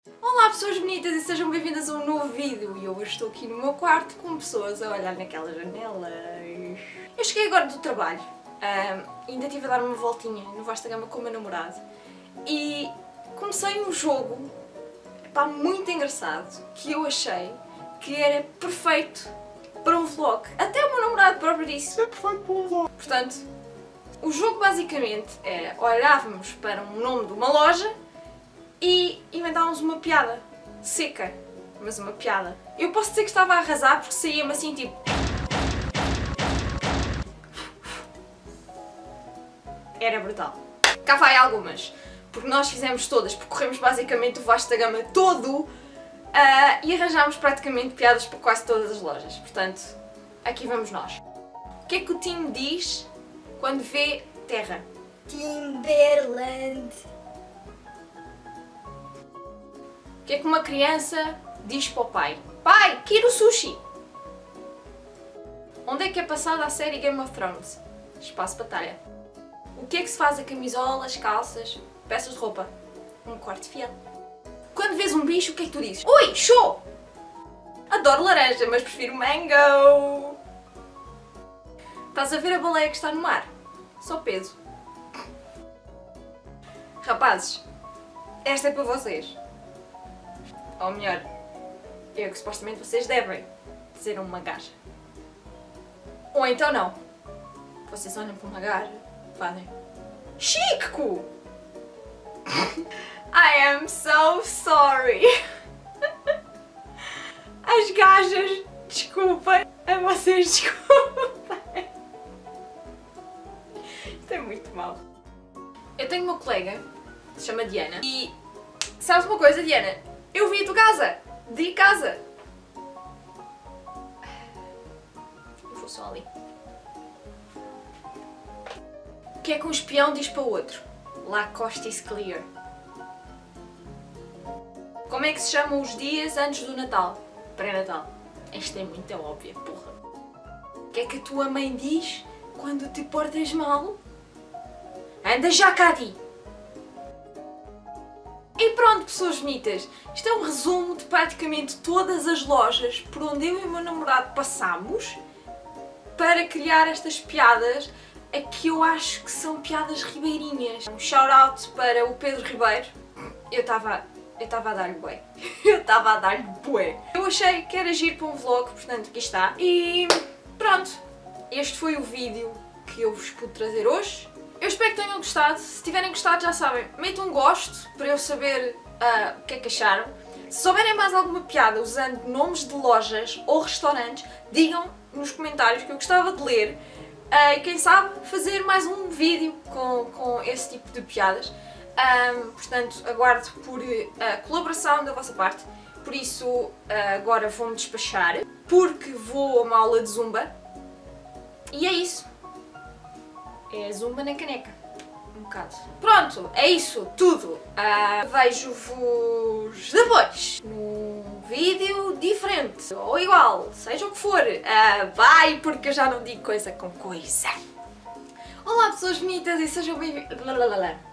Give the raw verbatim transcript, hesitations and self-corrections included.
Olá pessoas bonitas e sejam bem-vindas a um novo vídeo. E eu hoje estou aqui no meu quarto com pessoas a olhar naquelas janelas. Eu cheguei agora do trabalho, um, ainda estive a dar uma voltinha no Vasta Gama com o meu namorado e comecei um jogo pá, muito engraçado que eu achei que era perfeito para um vlog. Até o meu namorado próprio disse. É perfeito para um vlog. Portanto, o jogo basicamente era olhávamos para um nome de uma loja e inventávamos uma piada seca, mas uma piada. Eu posso dizer que estava a arrasar porque saía-me assim tipo... Era brutal. Cá vai algumas, porque nós fizemos todas, percorremos basicamente o Vasta Gama todo uh, e arranjámos praticamente piadas para quase todas as lojas. Portanto, aqui vamos nós. O que é que o Tim diz quando vê terra? Timberland. O que é que uma criança diz para o pai? Pai, quero sushi! Onde é que é passada a série Game of Thrones? Espaço Batalha. O que é que se faz a camisolas, calças, peças de roupa? Um corte fiel. Quando vês um bicho, o que é que tu dizes? Ui, show! Adoro laranja, mas prefiro mango! Estás a ver a baleia que está no mar? Só peso. Rapazes, esta é para vocês. Ou melhor, é o que supostamente vocês devem ser uma gaja. Ou então não. Vocês olham para uma gaja e fazem Chico! I am so sorry! As gajas, desculpem. A vocês, desculpem. Isto é muito mau. Eu tenho uma colega, se chama Diana, e sabes uma coisa, Diana? Eu vi a tua casa! De casa! Eu vou só ali. O que é que um espião diz para o outro? La costa is clear. Como é que se chamam os dias antes do Natal? Pré-Natal. Esta é muito óbvia, porra. O que é que a tua mãe diz quando te portas mal? Anda já cá, di! E pronto, pessoas bonitas, isto é um resumo de praticamente todas as lojas por onde eu e o meu namorado passamos para criar estas piadas a que eu acho que são piadas ribeirinhas. Um shout out para o Pedro Ribeiro. Eu estava eu estava a dar-lhe bué. Eu estava a dar-lhe bué. Eu achei que era giro para um vlog, portanto aqui está. E pronto, este foi o vídeo que eu vos pude trazer hoje. Eu espero que tenham gostado. Se tiverem gostado, já sabem, metam um gosto para eu saber uh, o que é que acharam. Se souberem mais alguma piada usando nomes de lojas ou restaurantes, digam nos comentários que eu gostava de ler. Uh, e quem sabe fazer mais um vídeo com, com esse tipo de piadas. Um, portanto, aguardo por a uh, colaboração da vossa parte. Por isso, uh, agora vou-me despachar, porque vou a uma aula de Zumba. E é isso. É Zumba na caneca. Um bocado. Pronto, é isso, tudo. Uh, Vejo-vos depois num vídeo diferente ou igual, seja o que for. Uh, vai, porque eu já não digo coisa com coisa. Olá pessoas bonitas e sejam bem-vindas.